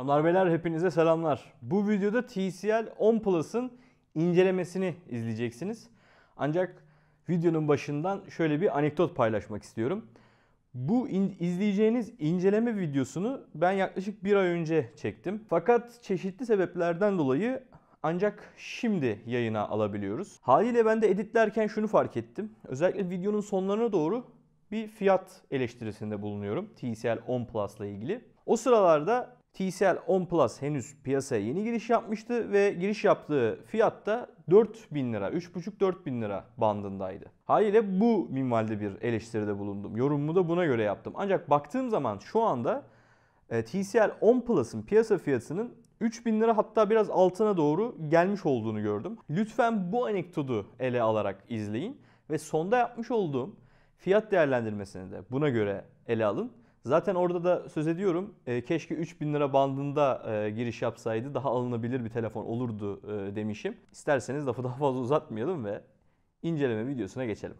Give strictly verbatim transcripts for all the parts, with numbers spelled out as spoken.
Hanımlar beyler hepinize selamlar. Bu videoda T C L on Plus'ın incelemesini izleyeceksiniz. Ancak videonun başından şöyle bir anekdot paylaşmak istiyorum. Bu in- izleyeceğiniz inceleme videosunu ben yaklaşık bir ay önce çektim. Fakat çeşitli sebeplerden dolayı ancak şimdi yayına alabiliyoruz. Haliyle ben de editlerken şunu fark ettim. Özellikle videonun sonlarına doğru bir fiyat eleştirisinde bulunuyorum T C L on Plus ile ilgili. O sıralarda T C L on Plus henüz piyasaya yeni giriş yapmıştı ve giriş yaptığı fiyat da dört bin lira, üç buçuk dört bin lira bandındaydı. Haliyle bu minvalde bir eleştiride bulundum. Yorumumu da buna göre yaptım. Ancak baktığım zaman şu anda T C L on Plus'ın piyasa fiyatının üç bin lira hatta biraz altına doğru gelmiş olduğunu gördüm. Lütfen bu anekdotu ele alarak izleyin ve sonda yapmış olduğum fiyat değerlendirmesini de buna göre ele alın. Zaten orada da söz ediyorum, e, keşke üç bin lira bandında e, giriş yapsaydı daha alınabilir bir telefon olurdu e, demişim. İsterseniz lafı daha fazla uzatmayalım ve inceleme videosuna geçelim.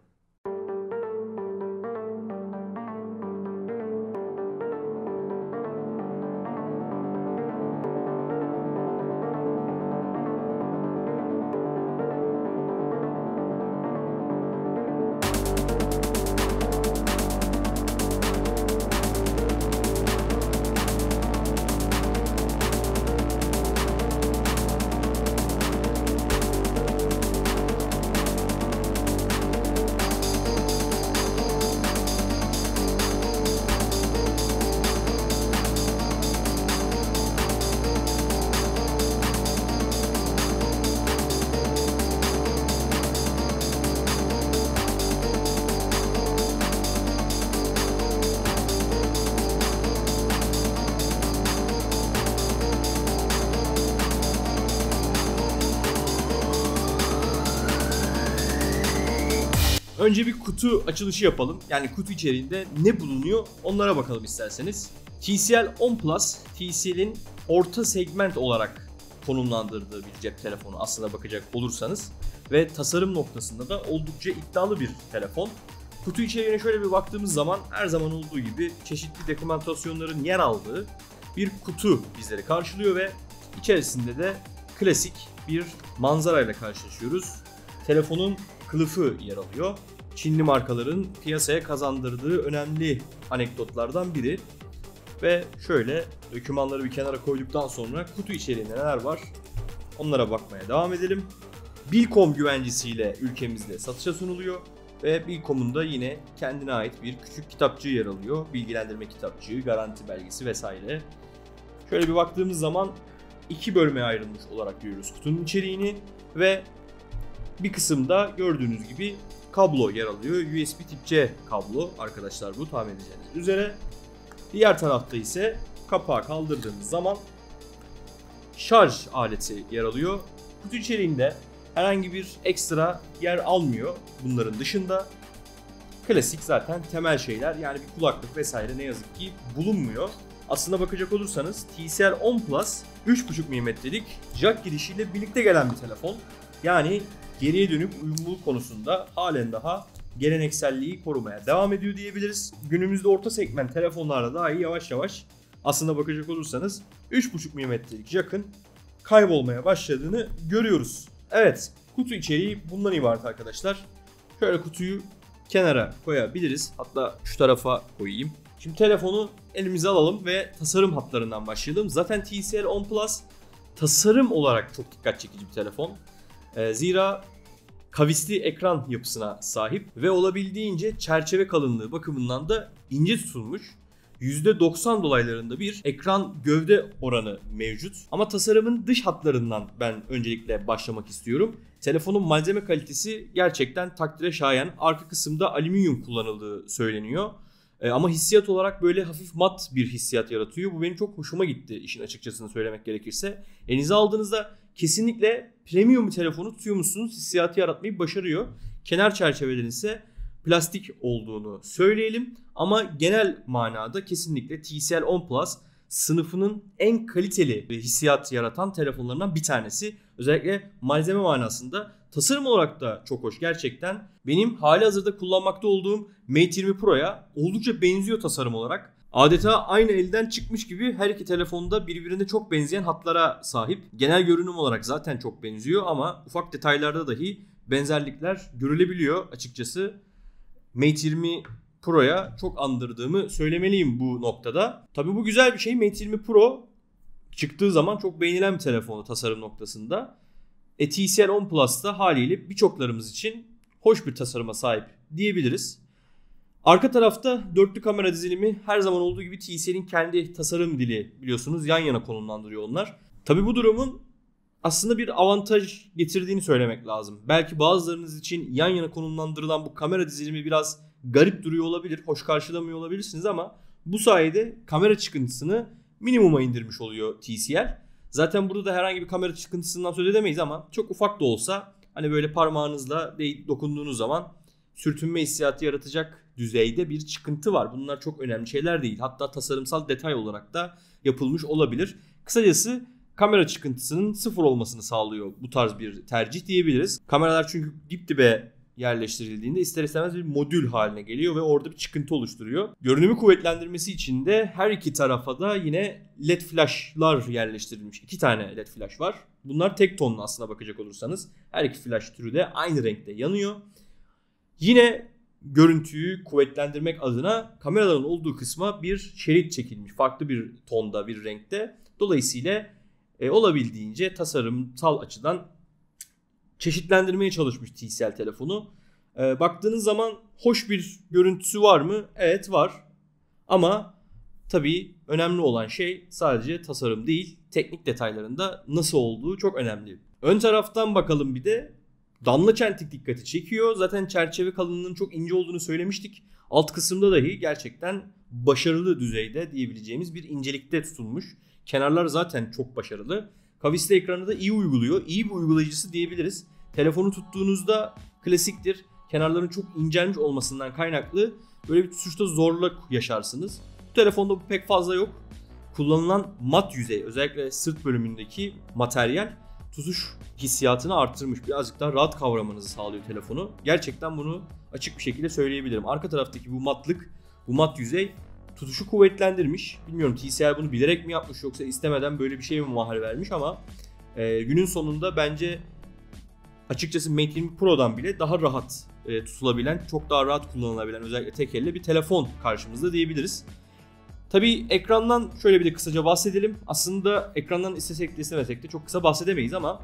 Önce bir kutu açılışı yapalım. Yani kutu içeriğinde ne bulunuyor onlara bakalım isterseniz. T C L on Plus, T C L'in orta segment olarak konumlandırdığı bir cep telefonu aslına bakacak olursanız. Ve tasarım noktasında da oldukça iddialı bir telefon. Kutu içeriğine şöyle bir baktığımız zaman her zaman olduğu gibi çeşitli dokümantasyonların yer aldığı bir kutu bizleri karşılıyor ve içerisinde de klasik bir manzarayla karşılaşıyoruz. Telefonun kılıfı yer alıyor. Çinli markaların piyasaya kazandırdığı önemli anekdotlardan biri. Ve şöyle dokümanları bir kenara koyduktan sonra kutu içeriğinde neler var onlara bakmaya devam edelim. Bilkom güvencesiyle ülkemizde satışa sunuluyor. Ve Bilkom'un da yine kendine ait bir küçük kitapçığı yer alıyor. Bilgilendirme kitapçığı, garanti belgesi vesaire. Şöyle bir baktığımız zaman iki bölmeye ayrılmış olarak görüyoruz kutunun içeriğini ve bir kısımda gördüğünüz gibi kablo yer alıyor. U S B tip C kablo arkadaşlar, bu tahmin edeceğiniz üzere. Diğer tarafta ise kapağı kaldırdığımız zaman şarj aleti yer alıyor. Kutu içeriğinde herhangi bir ekstra yer almıyor bunların dışında. Klasik zaten temel şeyler, yani bir kulaklık vesaire ne yazık ki bulunmuyor. Aslına bakacak olursanız T C L on Plus üç buçuk milimetrelik jack girişiyle birlikte gelen bir telefon. Yani geriye dönük uyumluluk konusunda halen daha gelenekselliği korumaya devam ediyor diyebiliriz. Günümüzde orta segment telefonlarda dahi yavaş yavaş aslına bakacak olursanız üç buçuk milimetrelik jack'ın kaybolmaya başladığını görüyoruz. Evet, kutu içeriği bundan ibaret arkadaşlar. Şöyle kutuyu kenara koyabiliriz. Hatta şu tarafa koyayım. Şimdi telefonu elimize alalım ve tasarım hatlarından başlayalım. Zaten T C L on Plus tasarım olarak çok dikkat çekici bir telefon. Zira kavisli ekran yapısına sahip ve olabildiğince çerçeve kalınlığı bakımından da ince tutulmuş. yüzde doksan dolaylarında bir ekran gövde oranı mevcut. Ama tasarımın dış hatlarından ben öncelikle başlamak istiyorum. Telefonun malzeme kalitesi gerçekten takdire şayan. Arka kısımda alüminyum kullanıldığı söyleniyor. Ama hissiyat olarak böyle hafif mat bir hissiyat yaratıyor. Bu benim çok hoşuma gitti, işin açıkçasını söylemek gerekirse. Elinize aldığınızda kesinlikle premium bir telefonu tutuyormuşsunuz hissiyatı yaratmayı başarıyor. Kenar çerçevelerin ise plastik olduğunu söyleyelim. Ama genel manada kesinlikle T C L on Plus sınıfının en kaliteli hissiyat yaratan telefonlarından bir tanesi. Özellikle malzeme manasında. Tasarım olarak da çok hoş gerçekten. Benim hali hazırda kullanmakta olduğum Mate yirmi Pro'ya oldukça benziyor tasarım olarak. Adeta aynı elden çıkmış gibi her iki telefonda birbirine çok benzeyen hatlara sahip. Genel görünüm olarak zaten çok benziyor ama ufak detaylarda dahi benzerlikler görülebiliyor açıkçası. Mate yirmi Pro'ya çok andırdığımı söylemeliyim bu noktada. Tabii bu güzel bir şey. Mate yirmi Pro çıktığı zaman çok beğenilen bir telefonu tasarım noktasında. E, T C L on Plus da haliyle birçoklarımız için hoş bir tasarıma sahip diyebiliriz. Arka tarafta dörtlü kamera dizilimi her zaman olduğu gibi T C L'in kendi tasarım dili biliyorsunuz yan yana konumlandırıyor onlar. Tabii bu durumun aslında bir avantaj getirdiğini söylemek lazım. Belki bazılarınız için yan yana konumlandırılan bu kamera dizilimi biraz garip duruyor olabilir, hoş karşılamıyor olabilirsiniz ama bu sayede kamera çıkıntısını minimuma indirmiş oluyor T C L. Zaten burada da herhangi bir kamera çıkıntısından söz edemeyiz ama çok ufak da olsa hani böyle parmağınızla dokunduğunuz zaman sürtünme hissiyatı yaratacak düzeyde bir çıkıntı var. Bunlar çok önemli şeyler değil. Hatta tasarımsal detay olarak da yapılmış olabilir. Kısacası kamera çıkıntısının sıfır olmasını sağlıyor bu tarz bir tercih diyebiliriz. Kameralar çünkü dip dibe yerleştirildiğinde ister istemez bir modül haline geliyor ve orada bir çıkıntı oluşturuyor. Görünümü kuvvetlendirmesi için de her iki tarafa da yine led flashlar yerleştirilmiş. İki tane led flash var. Bunlar tek tonlu aslına bakacak olursanız. Her iki flash türü de aynı renkte yanıyor. Yine görüntüyü kuvvetlendirmek adına kameraların olduğu kısma bir şerit çekilmiş. Farklı bir tonda, bir renkte. Dolayısıyla e, olabildiğince tasarımsal açıdan çeşitlendirmeye çalışmış T C L telefonu. E, baktığınız zaman hoş bir görüntüsü var mı? Evet var. Ama tabii önemli olan şey sadece tasarım değil, teknik detaylarında nasıl olduğu çok önemli. Ön taraftan bakalım bir de. Damla çentik dikkati çekiyor. Zaten çerçeve kalınlığının çok ince olduğunu söylemiştik. Alt kısımda dahi gerçekten başarılı düzeyde diyebileceğimiz bir incelikte tutulmuş. Kenarlar zaten çok başarılı. Kavisli ekranı da iyi uyguluyor. İyi bir uygulayıcısı diyebiliriz. Telefonu tuttuğunuzda klasiktir. Kenarların çok incelmiş olmasından kaynaklı böyle bir tutuşta zorluk yaşarsınız. Bu telefonda bu pek fazla yok. Kullanılan mat yüzey, özellikle sırt bölümündeki materyal tutuş hissiyatını arttırmış. Birazcık daha rahat kavramanızı sağlıyor telefonu. Gerçekten bunu açık bir şekilde söyleyebilirim. Arka taraftaki bu matlık, bu mat yüzey tutuşu kuvvetlendirmiş. Bilmiyorum T C L bunu bilerek mi yapmış yoksa istemeden böyle bir şey mi mahal vermiş ama e, günün sonunda bence açıkçası Mate yirmi Pro'dan bile daha rahat e, tutulabilen, çok daha rahat kullanılabilen özellikle tek elle bir telefon karşımızda diyebiliriz. Tabii ekrandan şöyle bir de kısaca bahsedelim. Aslında ekrandan istesek de istemesek de çok kısa bahsedemeyiz ama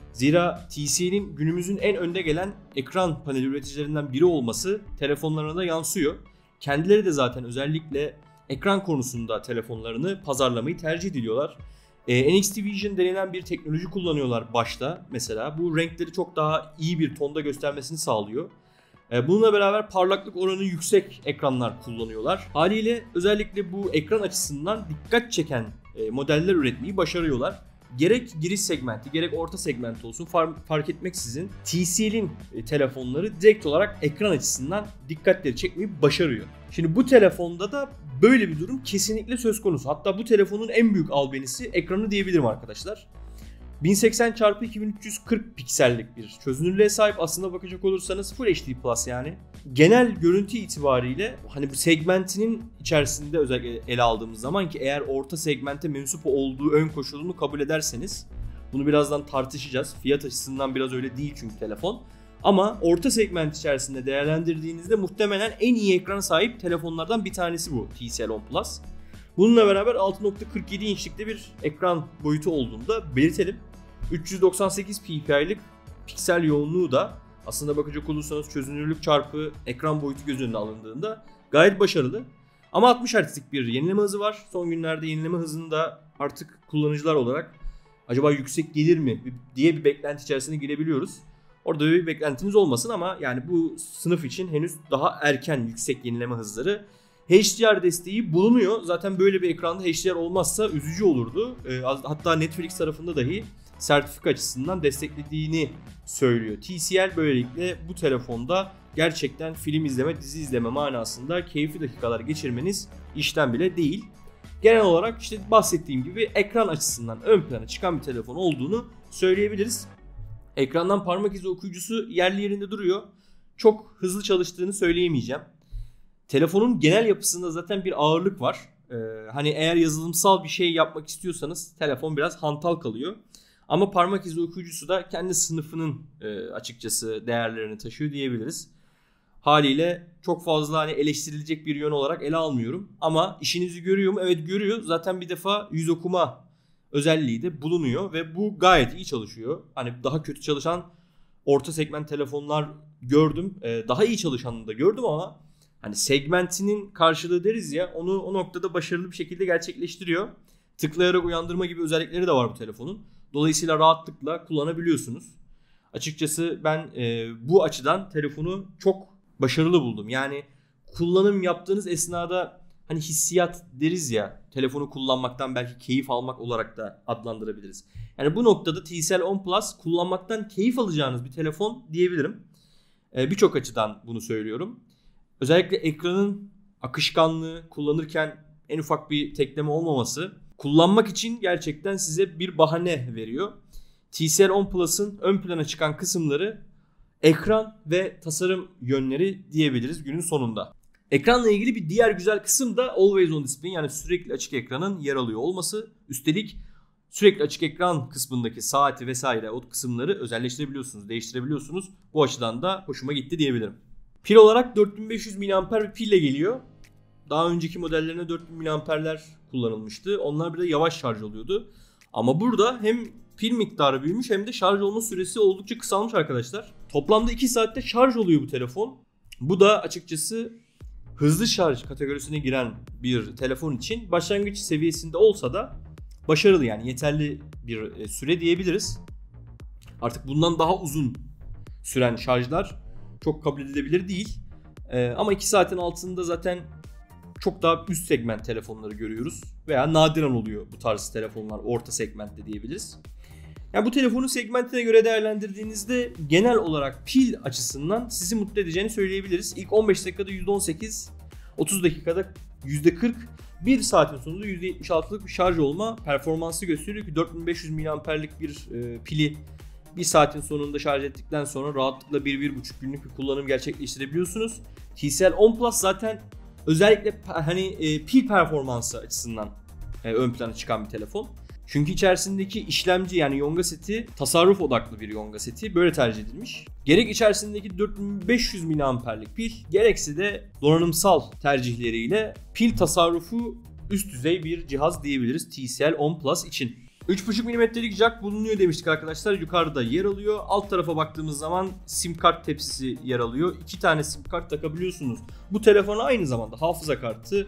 zira T C L'in günümüzün en önde gelen ekran paneli üreticilerinden biri olması telefonlarına da yansıyor. Kendileri de zaten özellikle ekran konusunda telefonlarını pazarlamayı tercih ediyorlar. Ee, N X T Vision denilen bir teknoloji kullanıyorlar başta mesela. Bu renkleri çok daha iyi bir tonda göstermesini sağlıyor. Bununla beraber parlaklık oranı yüksek ekranlar kullanıyorlar. Haliyle özellikle bu ekran açısından dikkat çeken modeller üretmeyi başarıyorlar. Gerek giriş segmenti gerek orta segmenti olsun fark etmeksizin T C L'in telefonları direkt olarak ekran açısından dikkatleri çekmeyi başarıyor. Şimdi bu telefonda da böyle bir durum kesinlikle söz konusu. Hatta bu telefonun en büyük albenisi ekranı diyebilirim arkadaşlar. bin seksen çarpı iki bin üç yüz kırk piksellik bir çözünürlüğe sahip aslında bakacak olursanız Full H D Plus yani. Genel görüntü itibariyle hani bu segmentinin içerisinde özellikle ele aldığımız zaman ki eğer orta segmente mensup olduğu ön koşulunu kabul ederseniz bunu birazdan tartışacağız. Fiyat açısından biraz öyle değil çünkü telefon. Ama orta segment içerisinde değerlendirdiğinizde muhtemelen en iyi ekrana sahip telefonlardan bir tanesi bu T C L on Plus. Bununla beraber altı nokta kırk yedi inçlikte bir ekran boyutu olduğunu da belirtelim. üç yüz doksan sekiz ppi'lik piksel yoğunluğu da aslında bakacak olursanız çözünürlük çarpı ekran boyutu göz önüne alındığında gayet başarılı. Ama altmış hertzlik bir yenileme hızı var. Son günlerde yenileme hızını da artık kullanıcılar olarak acaba yüksek gelir mi diye bir beklenti içerisine girebiliyoruz. Orada bir beklentiniz olmasın ama yani bu sınıf için henüz daha erken yüksek yenileme hızları. H D R desteği bulunuyor. Zaten böyle bir ekranda H D R olmazsa üzücü olurdu. Hatta Netflix tarafında dahi sertifika açısından desteklediğini söylüyor. T C L böylelikle bu telefonda gerçekten film izleme, dizi izleme manasında keyifli dakikalar geçirmeniz işten bile değil. Genel olarak işte bahsettiğim gibi ekran açısından ön plana çıkan bir telefon olduğunu söyleyebiliriz. Ekrandan parmak izi okuyucusu yerli yerinde duruyor. Çok hızlı çalıştığını söyleyemeyeceğim. Telefonun genel yapısında zaten bir ağırlık var. Ee, hani eğer yazılımsal bir şey yapmak istiyorsanız telefon biraz hantal kalıyor. Ama parmak izi okuyucusu da kendi sınıfının e, açıkçası değerlerini taşıyor diyebiliriz. Haliyle çok fazla hani eleştirilecek bir yön olarak ele almıyorum. Ama işinizi görüyor mu? Evet, görüyor. Zaten bir defa yüz okuma özelliği de bulunuyor ve bu gayet iyi çalışıyor. Hani daha kötü çalışan orta segment telefonlar gördüm. Ee, daha iyi çalışanını da gördüm ama hani segmentinin karşılığı deriz ya, onu o noktada başarılı bir şekilde gerçekleştiriyor. Tıklayarak uyandırma gibi özellikleri de var bu telefonun. Dolayısıyla rahatlıkla kullanabiliyorsunuz. Açıkçası ben e, bu açıdan telefonu çok başarılı buldum. Yani kullanım yaptığınız esnada hani hissiyat deriz ya, telefonu kullanmaktan belki keyif almak olarak da adlandırabiliriz. Yani bu noktada T C L on Plus kullanmaktan keyif alacağınız bir telefon diyebilirim. E, Birçok açıdan bunu söylüyorum. Özellikle ekranın akışkanlığı, kullanırken en ufak bir tekleme olmaması kullanmak için gerçekten size bir bahane veriyor. T C L on Plus'ın ön plana çıkan kısımları ekran ve tasarım yönleri diyebiliriz günün sonunda. Ekranla ilgili bir diğer güzel kısım da Always On Display, yani sürekli açık ekranın yer alıyor olması. Üstelik sürekli açık ekran kısmındaki saati vesaire o kısımları özelleştirebiliyorsunuz, değiştirebiliyorsunuz. Bu açıdan da hoşuma gitti diyebilirim. Pil olarak dört bin beş yüz miliamper bir pille geliyor. Daha önceki modellerine dört bin miliamperler kullanılmıştı. Onlar bir de yavaş şarj oluyordu. Ama burada hem pil miktarı büyümüş hem de şarj olma süresi oldukça kısalmış arkadaşlar. Toplamda iki saatte şarj oluyor bu telefon. Bu da açıkçası hızlı şarj kategorisine giren bir telefon için başlangıç seviyesinde olsa da başarılı, yani yeterli bir süre diyebiliriz. Artık bundan daha uzun süren şarjlar çok kabul edilebilir değil. Ee, ama iki saatin altında zaten çok daha üst segment telefonları görüyoruz. Veya nadiren oluyor bu tarz telefonlar, orta segmentte diyebiliriz. Yani bu telefonun segmentine göre değerlendirdiğinizde genel olarak pil açısından sizi mutlu edeceğini söyleyebiliriz. İlk on beş dakikada yüzde on sekiz, otuz dakikada yüzde kırk, bir saatin sonunda yüzde yetmiş altılık bir şarj olma performansı gösteriyor ki dört bin beş yüz miliamperlik bir e, pili bir saatin sonunda şarj ettikten sonra rahatlıkla bir bir buçuk günlük bir kullanım gerçekleştirebiliyorsunuz. T C L on Plus zaten özellikle hani e, pil performansı açısından e, ön plana çıkan bir telefon. Çünkü içerisindeki işlemci, yani Yonga seti tasarruf odaklı bir Yonga seti, böyle tercih edilmiş. Gerek içerisindeki dört bin beş yüz miliamperlik pil, gerekse de donanımsal tercihleriyle pil tasarrufu üst düzey bir cihaz diyebiliriz T C L on Plus için. üç buçuk milimetrelik jack bulunuyor demiştik arkadaşlar. Yukarıda yer alıyor. Alt tarafa baktığımız zaman sim kart tepsisi yer alıyor. İki tane sim kart takabiliyorsunuz. Bu telefona aynı zamanda hafıza kartı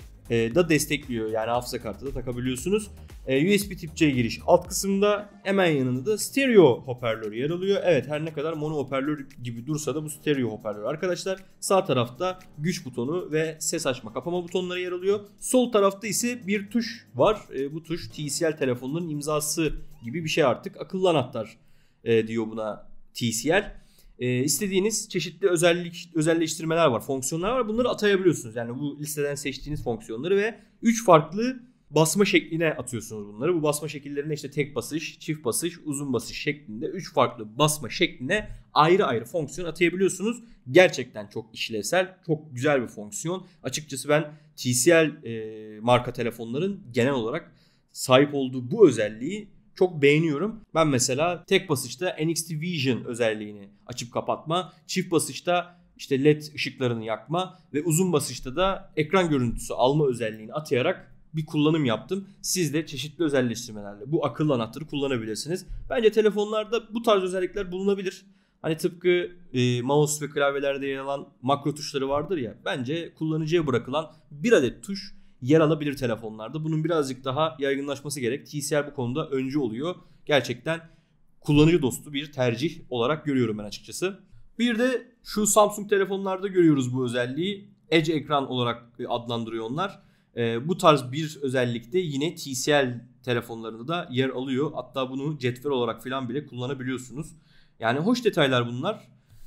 e, da destekliyor. Yani hafıza kartı da takabiliyorsunuz. E, U S B tip C giriş alt kısımda, hemen yanında da stereo hoparlör yer alıyor. Evet, her ne kadar mono hoparlör gibi dursa da bu stereo hoparlör arkadaşlar. Sağ tarafta güç butonu ve ses açma kapama butonları yer alıyor. Sol tarafta ise bir tuş var. E, bu tuş T C L telefonların imzası gibi bir şey artık. Akıllı anahtar e, diyor buna T C L. E, istediğiniz çeşitli özellik özelleştirmeler var, fonksiyonlar var. Bunları atayabiliyorsunuz. Yani bu listeden seçtiğiniz fonksiyonları ve üç farklı basma şekline atıyorsunuz bunları. Bu basma şekillerinde işte tek basış, çift basış, uzun basış şeklinde üç farklı basma şekline ayrı ayrı fonksiyon atayabiliyorsunuz. Gerçekten çok işlevsel, çok güzel bir fonksiyon. Açıkçası ben T C L e, marka telefonların genel olarak sahip olduğu bu özelliği çok beğeniyorum. Ben mesela tek basışta N X T Vision özelliğini açıp kapatma, çift basışta işte led ışıklarını yakma ve uzun basışta da ekran görüntüsü alma özelliğini atayarak bir kullanım yaptım. Siz de çeşitli özelleştirmelerle bu akıllı anahtarı kullanabilirsiniz. Bence telefonlarda bu tarz özellikler bulunabilir. Hani tıpkı e, mouse ve klavyelerde yer alan makro tuşları vardır ya. Bence kullanıcıya bırakılan bir adet tuş yer alabilir telefonlarda. Bunun birazcık daha yaygınlaşması gerek. T C L bu konuda öncü oluyor. Gerçekten kullanıcı dostu bir tercih olarak görüyorum ben açıkçası. Bir de şu Samsung telefonlarda görüyoruz bu özelliği. Edge ekran olarak adlandırıyor onlar. E, bu tarz bir özellikte yine T C L telefonlarında da yer alıyor. Hatta bunu cetvel olarak falan bile kullanabiliyorsunuz. Yani hoş detaylar bunlar.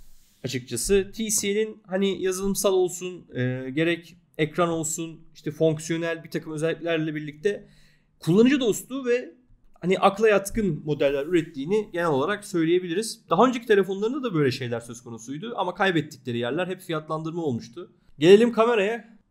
Açıkçası T C L'in hani yazılımsal olsun, e, gerek ekran olsun, işte fonksiyonel bir takım özelliklerle birlikte kullanıcı dostu ve hani akla yatkın modeller ürettiğini genel olarak söyleyebiliriz. Daha önceki telefonlarında da böyle şeyler söz konusuydu ama kaybettikleri yerler hep fiyatlandırma olmuştu. Gelelim kameraya.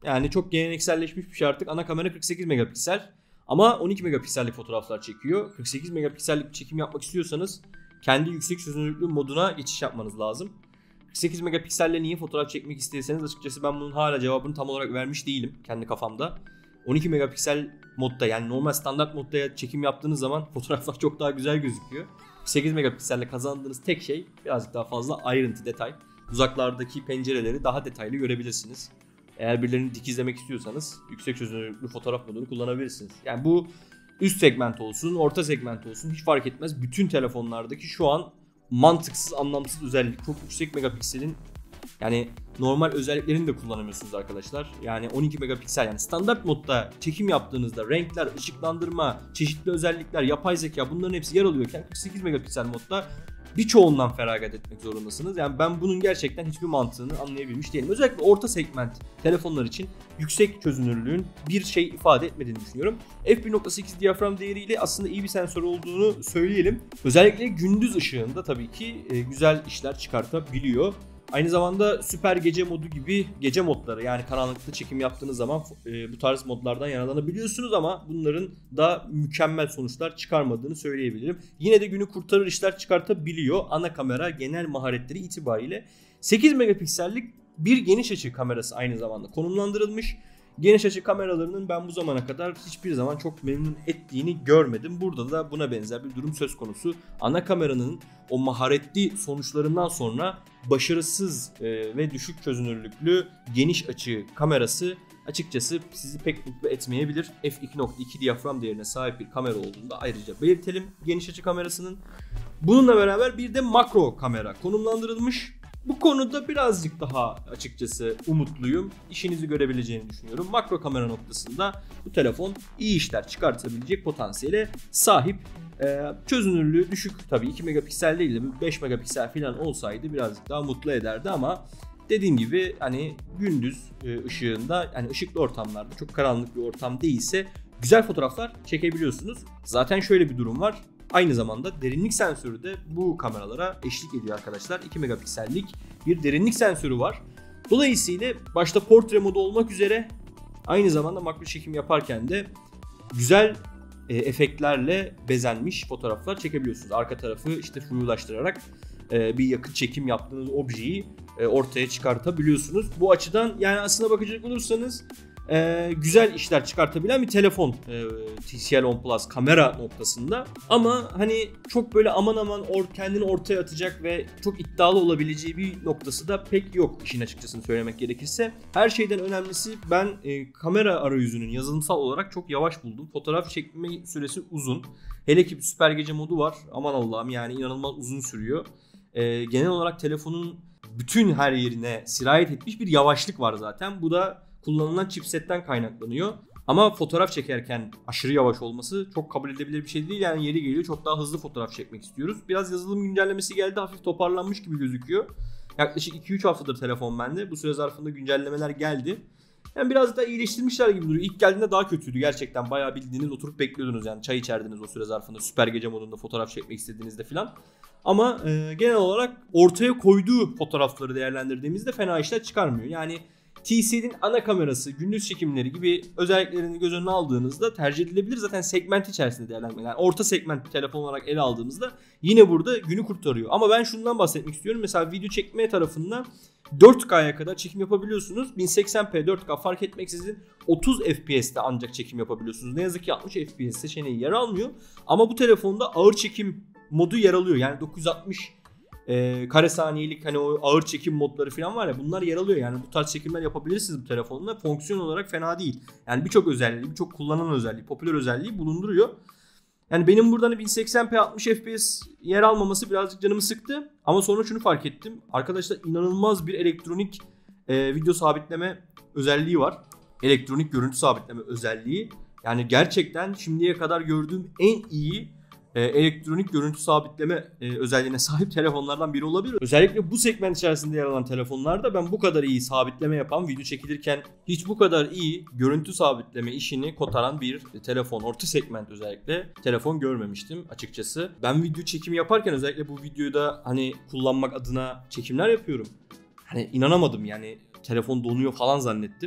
Yani çok gelenekselleşmiş bir şey artık. Ana kamera kırk sekiz megapiksel ama on iki megapiksellik fotoğraflar çekiyor. kırk sekiz megapiksellik bir çekim yapmak istiyorsanız kendi yüksek çözünürlüklü moduna geçiş yapmanız lazım. kırk sekiz megapikselle niye fotoğraf çekmek isterseniz açıkçası ben bunun hala cevabını tam olarak vermiş değilim kendi kafamda. on iki megapiksel modda, yani normal standart modda çekim yaptığınız zaman fotoğraflar çok daha güzel gözüküyor. kırk sekiz megapikselle kazandığınız tek şey birazcık daha fazla ayrıntı, detay. Uzaklardaki pencereleri daha detaylı görebilirsiniz. Eğer birilerini dikizlemek istiyorsanız yüksek çözünürlüklü fotoğraf modunu kullanabilirsiniz. Yani bu üst segment olsun, orta segment olsun hiç fark etmez. Bütün telefonlardaki şu an mantıksız, anlamsız özellik. Çok yüksek megapikselin, yani normal özelliklerini de kullanamıyorsunuz arkadaşlar. Yani on iki megapiksel, yani standart modda çekim yaptığınızda renkler, ışıklandırma, çeşitli özellikler, yapay zeka, bunların hepsi yer alıyorken kırk sekiz megapiksel modda birçoğundan feragat etmek zorundasınız. Yani ben bunun gerçekten hiçbir mantığını anlayabilmiş değilim. Özellikle orta segment telefonlar için yüksek çözünürlüğün bir şey ifade etmediğini düşünüyorum. f bir nokta sekiz diyafram değeriyle aslında iyi bir sensör olduğunu söyleyelim. Özellikle gündüz ışığında tabii ki güzel işler çıkartabiliyor. Aynı zamanda süper gece modu gibi gece modları, yani karanlıkta çekim yaptığınız zaman e, bu tarz modlardan yararlanabiliyorsunuz ama bunların da mükemmel sonuçlar çıkarmadığını söyleyebilirim. Yine de günü kurtarır işler çıkartabiliyor. Ana kamera genel maharetleri itibariyle sekiz megapiksellik bir geniş açı kamerası aynı zamanda konumlandırılmış. Geniş açı kameralarının ben bu zamana kadar hiçbir zaman çok memnun ettiğini görmedim. Burada da buna benzer bir durum söz konusu. Ana kameranın o maharetli sonuçlarından sonra başarısız e, ve düşük çözünürlüklü geniş açı kamerası açıkçası sizi pek mutlu etmeyebilir. f iki nokta iki diyafram değerine sahip bir kamera olduğunda ayrıca belirtelim geniş açı kamerasının. Bununla beraber bir de makro kamera konumlandırılmış. Bu konuda birazcık daha açıkçası umutluyum. İşinizi görebileceğini düşünüyorum. Makro kamera noktasında bu telefon iyi işler çıkartabilecek potansiyele sahip. Ee, çözünürlüğü düşük tabii, iki megapiksel değil de beş megapiksel falan olsaydı birazcık daha mutlu ederdi ama dediğim gibi hani gündüz ışığında, yani ışıklı ortamlarda, çok karanlık bir ortam değilse güzel fotoğraflar çekebiliyorsunuz. Zaten şöyle bir durum var. Aynı zamanda derinlik sensörü de bu kameralara eşlik ediyor arkadaşlar. iki megapiksellik bir derinlik sensörü var. Dolayısıyla başta portre modu olmak üzere aynı zamanda makro çekim yaparken de güzel e, efektlerle bezenmiş fotoğraflar çekebiliyorsunuz. Arka tarafı işte flulaştırarak e, bir yakın çekim yaptığınız objeyi e, ortaya çıkartabiliyorsunuz. Bu açıdan yani aslına bakacak olursanız Ee, güzel işler çıkartabilen bir telefon ee, T C L on Plus kamera noktasında. Ama hani çok böyle aman aman or, kendini ortaya atacak ve çok iddialı olabileceği bir noktası da pek yok işin açıkçasını söylemek gerekirse. Her şeyden önemlisi ben e, kamera arayüzünün yazılımsal olarak çok yavaş buldum. Fotoğraf çekme süresi uzun. Hele ki bir süper gece modu var. Aman Allah'ım, yani inanılmaz uzun sürüyor. Ee, genel olarak telefonun bütün her yerine sirayet etmiş bir yavaşlık var zaten. Bu da kullanılan chipsetten kaynaklanıyor. Ama fotoğraf çekerken aşırı yavaş olması çok kabul edilebilir bir şey değil. Yani yeri geliyor çok daha hızlı fotoğraf çekmek istiyoruz. Biraz yazılım güncellemesi geldi. Hafif toparlanmış gibi gözüküyor. Yaklaşık iki üç haftadır telefon bende. Bu süre zarfında güncellemeler geldi. Yani biraz da iyileştirmişler gibi duruyor. İlk geldiğinde daha kötüydü gerçekten. Bayağı bildiğiniz oturup bekliyordunuz, yani çay içerdiniz o süre zarfında. Süper gece modunda fotoğraf çekmek istediğinizde falan. Ama e, genel olarak ortaya koyduğu fotoğrafları değerlendirdiğimizde fena işler çıkarmıyor. Yani T C L'in ana kamerası, gündüz çekimleri gibi özelliklerini göz önüne aldığınızda tercih edilebilir. Zaten segment içerisinde değerlendirmek. Yani orta segment bir telefon olarak ele aldığımızda yine burada günü kurtarıyor. Ama ben şundan bahsetmek istiyorum. Mesela video çekme tarafında dört K'ya kadar çekim yapabiliyorsunuz. bin seksen p dört K fark etmeksizin otuz F P S'te ancak çekim yapabiliyorsunuz. Ne yazık ki altmış F P S seçeneği yer almıyor. Ama bu telefonda ağır çekim modu yer alıyor. Yani dokuz yüz altmış e, kare saniyelik hani o ağır çekim modları falan var ya, bunlar yer alıyor. Yani bu tarz çekimler yapabilirsiniz bu telefonla. Fonksiyon olarak fena değil. Yani birçok özelliği, birçok kullanılan özelliği, popüler özelliği bulunduruyor. Yani benim buradan bin seksen p altmış F P S yer almaması birazcık canımı sıktı. Ama sonra şunu fark ettim. Arkadaşlar inanılmaz bir elektronik e, video sabitleme özelliği var. Elektronik görüntü sabitleme özelliği. Yani gerçekten şimdiye kadar gördüğüm en iyi e, elektronik görüntü sabitleme e, özelliğine sahip telefonlardan biri olabilir. Özellikle bu segment içerisinde yer alan telefonlarda ben bu kadar iyi sabitleme yapan, video çekilirken hiç bu kadar iyi görüntü sabitleme işini kotaran bir telefon, orta segment özellikle telefon görmemiştim açıkçası. Ben video çekimi yaparken özellikle bu videoyu da hani kullanmak adına çekimler yapıyorum. Hani inanamadım, yani telefon donuyor falan zannettim.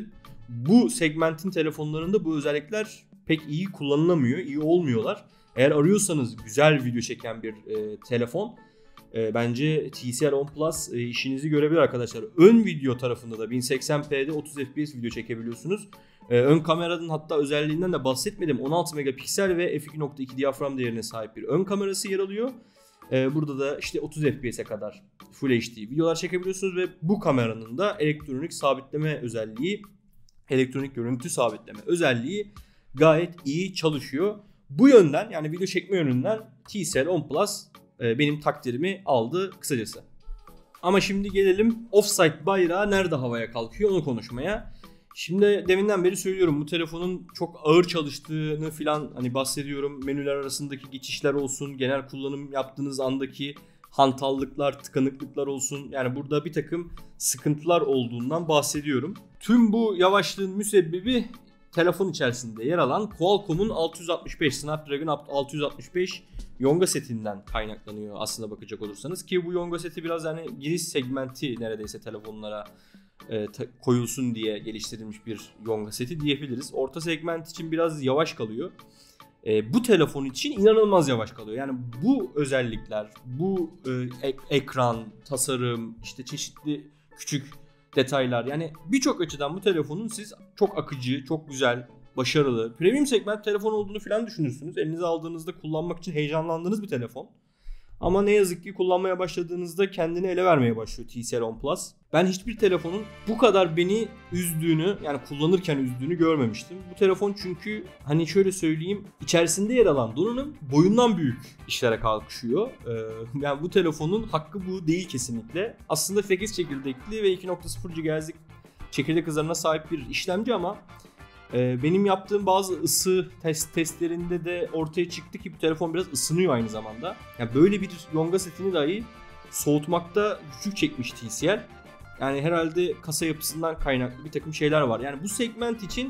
bu segmentin telefonlarında bu özellikler pek iyi kullanılamıyor, iyi olmuyorlar. Eğer arıyorsanız güzel video çeken bir e, telefon, e, bence T C L on Plus e, işinizi görebilir arkadaşlar. Ön video tarafında da bin seksen p'de otuz F P S video çekebiliyorsunuz. E, ön kameranın hatta özelliğinden de bahsetmedim. on altı megapiksel ve f iki nokta iki diyafram değerine sahip bir ön kamerası yer alıyor. E, burada da işte otuz F P S'e kadar Full H D videolar çekebiliyorsunuz ve bu kameranın da elektronik sabitleme özelliği, elektronik görüntü sabitleme özelliği gayet iyi çalışıyor. Bu yönden, yani video çekme yönünden T C L on Plus e, benim takdirimi aldı kısacası. Ama şimdi gelelim offside bayrağı nerede havaya kalkıyor onu konuşmaya. Şimdi deminden beri söylüyorum, bu telefonun çok ağır çalıştığını filan hani bahsediyorum. Menüler arasındaki geçişler olsun, genel kullanım yaptığınız andaki hantallıklar, tıkanıklıklar olsun. Yani burada bir takım sıkıntılar olduğundan bahsediyorum. Tüm bu yavaşlığın müsebbibi telefon içerisinde yer alan Qualcomm'un altı yüz altmış beş, Snapdragon altı yüz altmış beş Yonga setinden kaynaklanıyor aslında bakacak olursanız. Ki bu Yonga seti biraz yani giriş segmenti neredeyse telefonlara e, ta- koyulsun diye geliştirilmiş bir Yonga seti diyebiliriz. Orta segment için biraz yavaş kalıyor. E, bu telefon için inanılmaz yavaş kalıyor. Yani bu özellikler, bu e, ek- ekran, tasarım, işte çeşitli küçük detaylar, yani birçok açıdan bu telefonun siz çok akıcı, çok güzel, başarılı, premium segment telefon olduğunu falan düşünürsünüz. Elinize aldığınızda kullanmak için heyecanlandığınız bir telefon. Ama ne yazık ki kullanmaya başladığınızda kendini ele vermeye başlıyor T C L on Plus. Ben hiçbir telefonun bu kadar beni üzdüğünü, yani kullanırken üzdüğünü görmemiştim. Bu telefon çünkü hani şöyle söyleyeyim, içerisinde yer alan donanım boyundan büyük işlere kalkışıyor. Ee, yani bu telefonun hakkı bu değil kesinlikle. Aslında sekiz çekirdekli ve iki nokta sıfır gigahertz'lik çekirdek hızlarına sahip bir işlemci ama e, benim yaptığım bazı ısı test testlerinde de ortaya çıktı ki bu telefon biraz ısınıyor aynı zamanda. Yani böyle bir Yonga setini dahi soğutmakta güçlük çekmiş T C L. Yani herhalde kasa yapısından kaynaklı bir takım şeyler var. Yani bu segment için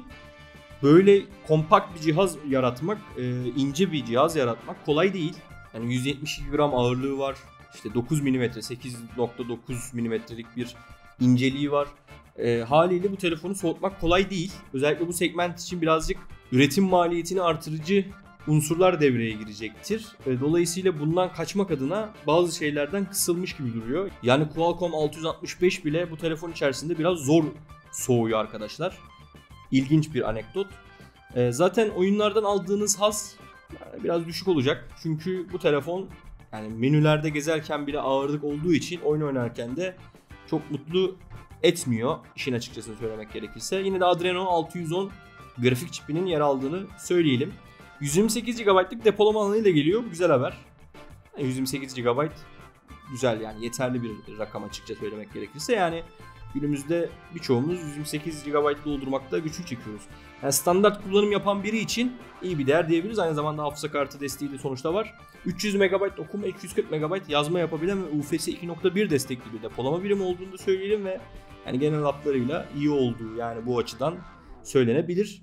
böyle kompakt bir cihaz yaratmak, e, ince bir cihaz yaratmak kolay değil. Yani yüz yetmiş iki gram ağırlığı var. İşte dokuz milimetre, sekiz nokta dokuz milimetrelik bir inceliği var. E, haliyle bu telefonu soğutmak kolay değil. Özellikle bu segment için birazcık üretim maliyetini artırıcı unsurlar devreye girecektir. E, dolayısıyla bundan kaçmak adına bazı şeylerden kısılmış gibi duruyor. Yani Qualcomm altı yüz altmış beş bile bu telefon içerisinde biraz zor soğuyor arkadaşlar. İlginç bir anekdot. E, zaten oyunlardan aldığınız haz yani biraz düşük olacak. Çünkü bu telefon yani menülerde gezerken bile ağırlık olduğu için oyun oynarken de çok mutlu etmiyor, işin açıkçası söylemek gerekirse. Yine de Adreno altı yüz on grafik çipinin yer aldığını söyleyelim. yüz yirmi sekiz gigabaytlık depolama alanıyla geliyor. Güzel haber. Yani yüz yirmi sekiz gigabayt güzel, yani yeterli bir rakam açıkça söylemek gerekirse. Yani günümüzde birçoğumuz yüz yirmi sekiz gigabayt doldurmakta güçlük çekiyoruz. Yani standart kullanım yapan biri için iyi bir değer diyebiliriz. Aynı zamanda hafıza kartı desteği de sonuçta var. üç yüz megabayt okuma, iki yüz kırk megabayt yazma yapabilen ve U F S iki nokta bir destekli bir depolama birimi olduğunu da söyleyelim ve yani genel hatlarıyla iyi olduğu, yani bu açıdan söylenebilir.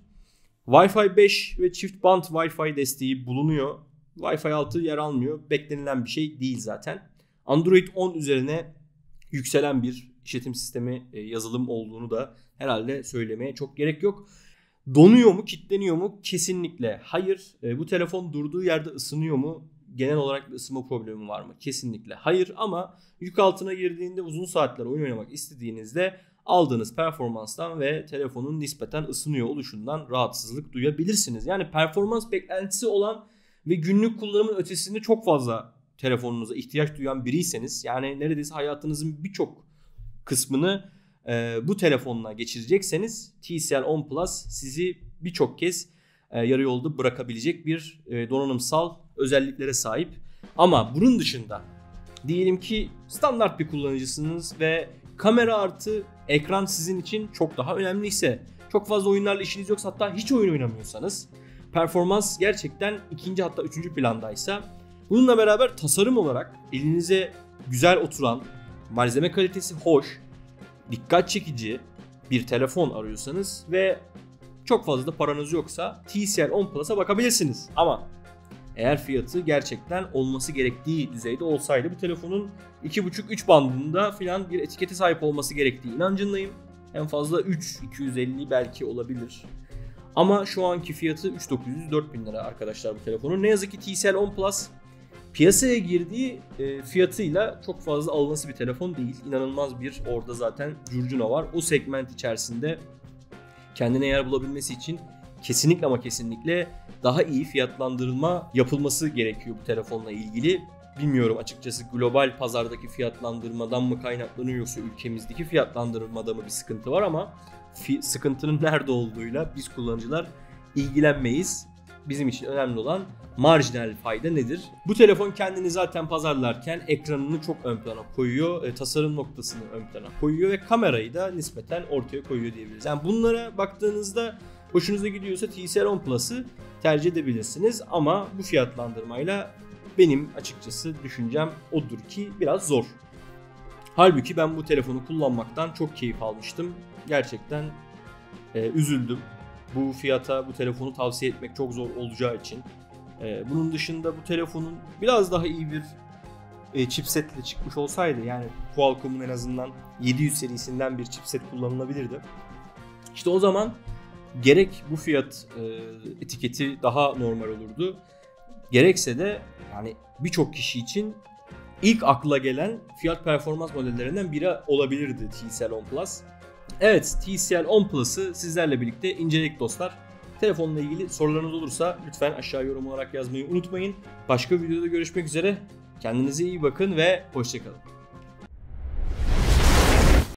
Wi-Fi beş ve çift band Wi-Fi desteği bulunuyor. Wi-Fi altı yer almıyor. Beklenilen bir şey değil zaten. Android on üzerine yükselen bir işletim sistemi yazılım olduğunu da herhalde söylemeye çok gerek yok. Donuyor mu, kilitleniyor mu? Kesinlikle hayır. Bu telefon durduğu yerde ısınıyor mu? Genel olarak bir ısınma problemi var mı? Kesinlikle hayır, ama yük altına girdiğinde uzun saatler oyun oynamak istediğinizde aldığınız performanstan ve telefonun nispeten ısınıyor oluşundan rahatsızlık duyabilirsiniz. Yani performans beklentisi olan ve günlük kullanımın ötesinde çok fazla telefonunuza ihtiyaç duyan biriyseniz, yani neredeyse hayatınızın birçok kısmını e, bu telefonla geçirecekseniz T C L on Plus sizi birçok kez e, yarı yolda bırakabilecek bir e, donanımsal özelliklere sahip. Ama bunun dışında diyelim ki standart bir kullanıcısınız ve kamera artı ekran sizin için çok daha önemliyse, çok fazla oyunlarla işiniz yoksa, hatta hiç oyun oynamıyorsanız, performans gerçekten ikinci hatta üçüncü plandaysa, bununla beraber tasarım olarak elinize güzel oturan, malzeme kalitesi hoş, dikkat çekici bir telefon arıyorsanız ve çok fazla da paranız yoksa T C L on Plus'a bakabilirsiniz. Ama eğer fiyatı gerçekten olması gerektiği düzeyde olsaydı bu telefonun iki buçuk üç bandında filan bir etikete sahip olması gerektiği inancındayım. En fazla üç iki yüz elli belki olabilir. Ama şu anki fiyatı üç bin dokuz yüz dört bin lira arkadaşlar bu telefonun. Ne yazık ki T C L on Plus piyasaya girdiği e, fiyatıyla çok fazla alınası bir telefon değil. İnanılmaz bir orada zaten curcuna var. O segment içerisinde kendine yer bulabilmesi için kesinlikle ama kesinlikle daha iyi fiyatlandırma yapılması gerekiyor bu telefonla ilgili. Bilmiyorum açıkçası, global pazardaki fiyatlandırmadan mı kaynaklanıyor yoksa ülkemizdeki fiyatlandırmada mı bir sıkıntı var, ama fi- sıkıntının nerede olduğuyla biz kullanıcılar ilgilenmeyiz. Bizim için önemli olan marjinal fayda nedir? Bu telefon kendini zaten pazarlarken ekranını çok ön plana koyuyor, e, tasarım noktasını ön plana koyuyor ve kamerayı da nispeten ortaya koyuyor diyebiliriz. Yani bunlara baktığınızda hoşunuza gidiyorsa T C L on Plus'ı tercih edebilirsiniz, ama bu fiyatlandırmayla benim açıkçası düşüncem odur ki biraz zor. Halbuki ben bu telefonu kullanmaktan çok keyif almıştım. Gerçekten e, üzüldüm. Bu fiyata bu telefonu tavsiye etmek çok zor olacağı için. E, bunun dışında bu telefonun biraz daha iyi bir e, chipsetle çıkmış olsaydı, yani Qualcomm'un en azından yedi yüz serisinden bir chipset kullanılabilirdi. İşte o zaman gerek bu fiyat e, etiketi daha normal olurdu. Gerekse de yani birçok kişi için ilk akla gelen fiyat performans modellerinden biri olabilirdi T C L on Plus. Evet, T C L on Plus'ı sizlerle birlikte inceledik dostlar. Telefonla ilgili sorularınız olursa lütfen aşağı yorum olarak yazmayı unutmayın. Başka videoda görüşmek üzere. Kendinize iyi bakın ve hoşça kalın.